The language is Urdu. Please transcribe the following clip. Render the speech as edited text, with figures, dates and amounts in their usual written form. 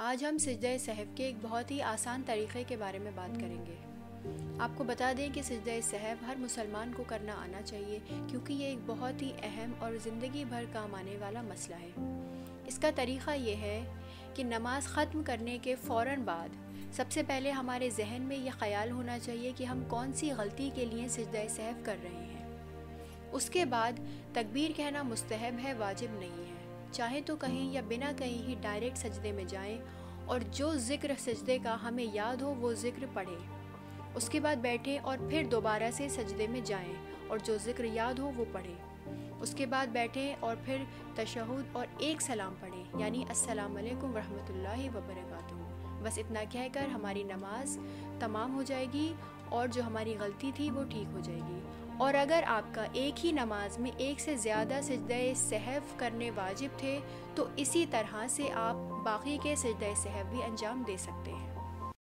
آج ہم سجدہ سہو کے ایک بہت ہی آسان طریقے کے بارے میں بات کریں گے۔ آپ کو بتا دیں کہ سجدہ سہو ہر مسلمان کو کرنا آنا چاہیے، کیونکہ یہ ایک بہت ہی اہم اور زندگی بھر کام آنے والا مسئلہ ہے۔ اس کا طریقہ یہ ہے کہ نماز ختم کرنے کے فوراً بعد سب سے پہلے ہمارے ذہن میں یہ خیال ہونا چاہیے کہ ہم کون سی غلطی کے لیے سجدہ سہو کر رہے ہیں۔ اس کے بعد تکبیر کہنا مستحب ہے، واجب نہیں ہے۔ چاہے تو کہیں یا بنا کہیں ہی ڈائریکٹ سجدے میں جائیں اور جو ذکر سجدے کا ہمیں یاد ہو وہ ذکر پڑھیں۔ اس کے بعد بیٹھیں اور پھر دوبارہ سے سجدے میں جائیں اور جو ذکر یاد ہو وہ پڑھیں۔ اس کے بعد بیٹھیں اور پھر تشہد اور ایک سلام پڑھیں، یعنی السلام علیکم ورحمۃ اللہ وبرکاتہ۔ بس اتنا کہہ کر ہماری نماز تمام ہو جائے گی اور جو ہماری غلطی تھی وہ ٹھیک ہو جائے گی۔ اور اگر آپ کا ایک ہی نماز میں ایک سے زیادہ سجدہ سہو کرنے واجب تھے تو اسی طرح سے آپ باقی کے سجدہ سہو بھی انجام دے سکتے ہیں۔